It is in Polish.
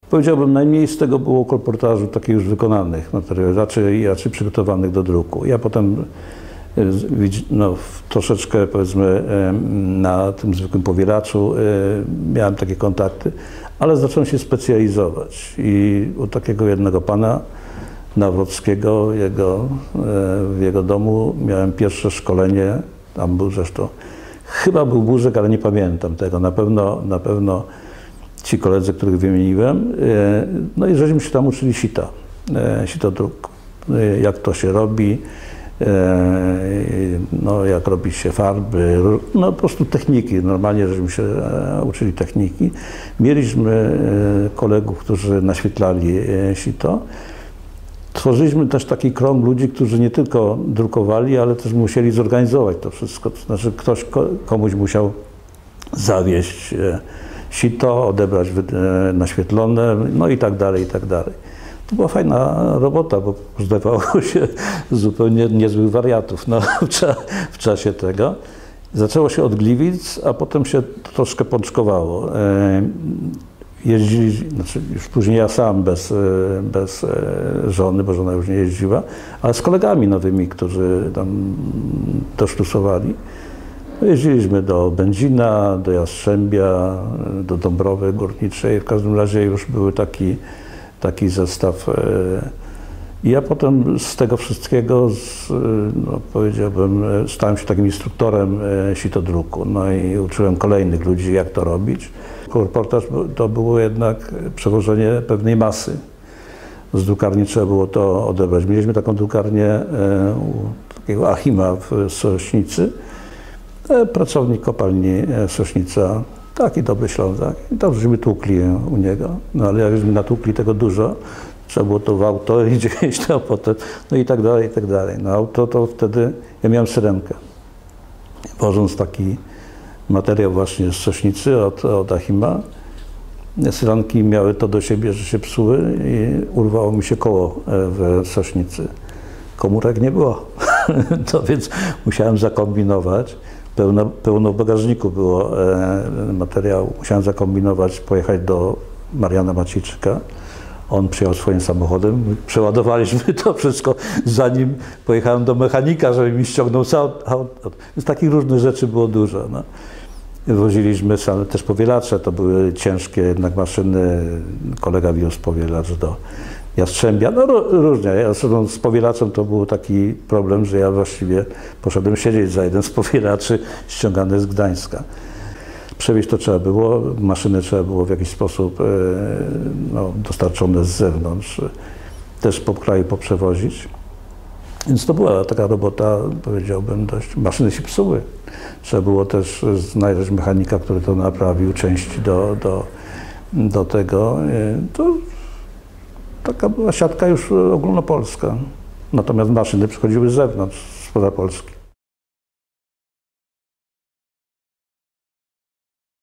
Powiedziałbym, najmniej z tego było kolportażu takich już wykonanych materiałów, raczej przygotowanych do druku. Ja potem no, troszeczkę, powiedzmy, na tym zwykłym powielaczu miałem takie kontakty, ale zacząłem się specjalizować i u takiego jednego pana Nawrockiego, w jego domu miałem pierwsze szkolenie, tam był zresztą, chyba był Burzek, ale nie pamiętam tego, na pewno ci koledzy, których wymieniłem, no i żeśmy się tam uczyli sitodruku, jak to się robi, no jak robi się farby, no po prostu techniki, normalnie żeśmy się uczyli techniki. Mieliśmy kolegów, którzy naświetlali sito. Tworzyliśmy też taki krąg ludzi, którzy nie tylko drukowali, ale też musieli zorganizować to wszystko. To znaczy komuś musiał zawieźć sito, odebrać naświetlone, no i tak dalej, i tak dalej. To była fajna robota, bo zdawało się zupełnie niezłych wariatów no, w czasie tego. Zaczęło się od Gliwic, a potem się troszkę pączkowało. Znaczy już później ja sam bez żony, bo żona już nie jeździła, ale z kolegami nowymi, którzy tam dosztusowali. Jeździliśmy do Będzina, do Jastrzębia, do Dąbrowy Górniczej. W każdym razie już był taki zestaw. I ja potem z tego wszystkiego, no powiedziałbym, stałem się takim instruktorem sitodruku. No i uczyłem kolejnych ludzi, jak to robić. Reportaż to było jednak przewożenie pewnej masy. Z drukarni trzeba było to odebrać. Mieliśmy taką drukarnię u takiego Achima w Sośnicy. Pracownik kopalni Sośnica, taki dobry Ślązak. I dobrze, żeśmy tłukli u niego. No ale jak żeśmy natłukli tego dużo, trzeba było to w auto i gdzieś tam potem, no i tak dalej, i tak dalej. No auto to wtedy, ja miałem syrenkę. Wożąc taki materiał właśnie z Sośnicy od Achima, syrenki miały to do siebie, że się psuły i urwało mi się koło w Sośnicy. Komórek nie było, to więc musiałem zakombinować. Pełno w bagażniku było materiału. Musiałem zakombinować, pojechać do Mariana Maciejczyka. On przyjechał swoim samochodem, przeładowaliśmy to wszystko, zanim pojechałem do mechanika, żeby mi ściągnął auto. Więc takich różnych rzeczy było dużo. No. Woziliśmy też powielacze, to były ciężkie jednak maszyny. Kolega wiózł powielacz do Jastrzębia, no różnie. Z powielaczem to był taki problem, że ja właściwie poszedłem siedzieć za jeden z powielaczy ściągany z Gdańska. Przewieźć to trzeba było, maszyny trzeba było w jakiś sposób no, dostarczone z zewnątrz, też po kraju poprzewozić. Więc to była taka robota, powiedziałbym, dość. Maszyny się psuły. Trzeba było też znaleźć mechanika, który to naprawił, części do tego. To taka była siatka już ogólnopolska. Natomiast maszyny przychodziły z zewnątrz, spoza Polski.